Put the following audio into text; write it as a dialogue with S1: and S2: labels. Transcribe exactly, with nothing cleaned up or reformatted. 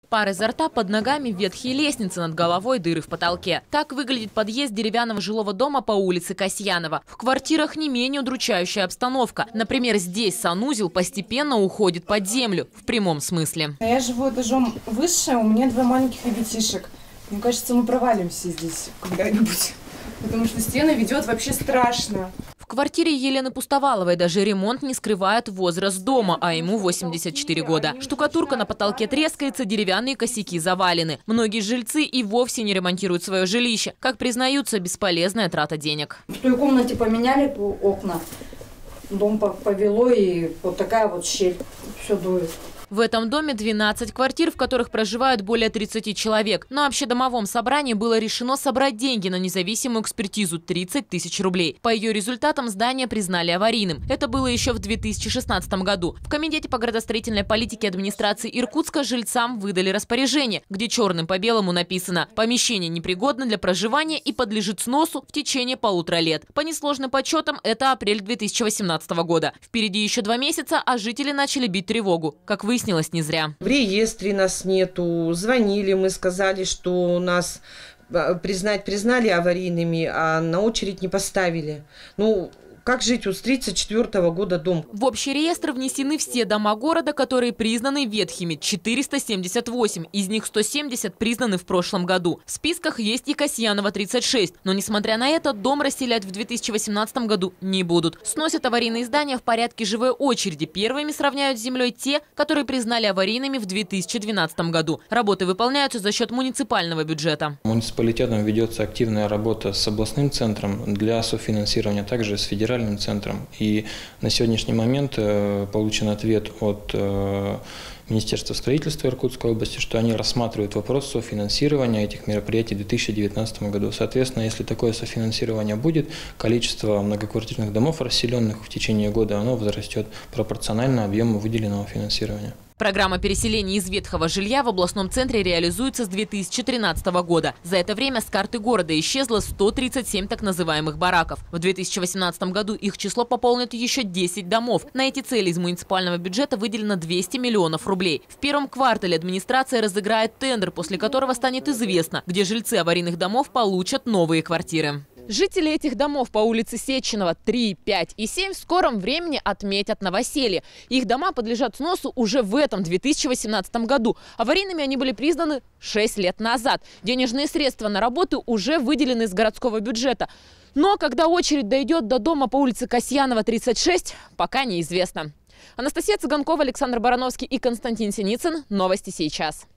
S1: Пар изо рта, под ногами ветхие лестницы, над головой дыры в потолке. Так выглядит подъезд деревянного жилого дома по улице Касьянова. В квартирах не менее удручающая обстановка. Например, здесь санузел постепенно уходит под землю, в прямом смысле.
S2: Я живу этажом выше, у меня два маленьких ребятишек. Мне кажется, мы провалимся здесь когда-нибудь, потому что стены ведет вообще страшно.
S1: В квартире Елены Пустоваловой даже ремонт не скрывает возраст дома, а ему восемьдесят четыре года. Штукатурка на потолке трескается, деревянные косяки завалены. Многие жильцы и вовсе не ремонтируют свое жилище. Как признаются, бесполезная трата денег.
S2: В той комнате поменяли окна, дом повело, и вот такая вот щель, все дует.
S1: В этом доме двенадцать квартир, в которых проживают более тридцати человек. На общедомовом собрании было решено собрать деньги на независимую экспертизу – тридцать тысяч рублей. По ее результатам здание признали аварийным. Это было еще в две тысячи шестнадцатом году. В Комитете по градостроительной политике администрации Иркутска жильцам выдали распоряжение, где черным по белому написано: помещение непригодно для проживания и подлежит сносу в течение полутора лет. По несложным подсчетам, это апрель две тысячи восемнадцатого года. Впереди еще два месяца, а жители начали бить тревогу. Как вы Выяснилось, не зря.
S3: В реестре нас нету. Звонили, мы сказали, что нас признать признали аварийными, а на очередь не поставили. Ну, как жить вот с тридцать четвёртого года дом?
S1: В общий реестр внесены все дома города, которые признаны ветхими – четыреста семьдесят восемь. Из них сто семьдесят признаны в прошлом году. В списках есть и Касьянова тридцать шесть. Но, несмотря на это, дом расселять в две тысячи восемнадцатом году не будут. Сносят аварийные здания в порядке живой очереди. Первыми сравняют с землей те, которые признали аварийными в две тысячи двенадцатом году. Работы выполняются за счет муниципального бюджета.
S4: Муниципалитетом ведется активная работа с областным центром для софинансирования, также с федеральным центром. И на сегодняшний момент э, получен ответ от э, Министерства строительства Иркутской области, что они рассматривают вопрос софинансирования этих мероприятий в две тысячи девятнадцатом году. Соответственно, если такое софинансирование будет, количество многоквартирных домов, расселенных в течение года, оно возрастет пропорционально объему выделенного финансирования.
S1: Программа переселения из ветхого жилья в областном центре реализуется с две тысячи тринадцатого года. За это время с карты города исчезло сто тридцать семь так называемых бараков. В две тысячи восемнадцатом году их число пополнит еще десять домов. На эти цели из муниципального бюджета выделено двести миллионов рублей. В первом квартале администрация разыграет тендер, после которого станет известно, где жильцы аварийных домов получат новые квартиры. Жители этих домов по улице Сеченова три, пять и семь в скором времени отметят новоселье. Их дома подлежат сносу уже в этом две тысячи восемнадцатом году. Аварийными они были признаны шесть лет назад. Денежные средства на работы уже выделены из городского бюджета. Но когда очередь дойдет до дома по улице Касьянова тридцать шесть, пока неизвестно. Анастасия Цыганкова, Александр Барановский и Константин Синицын. Новости сейчас.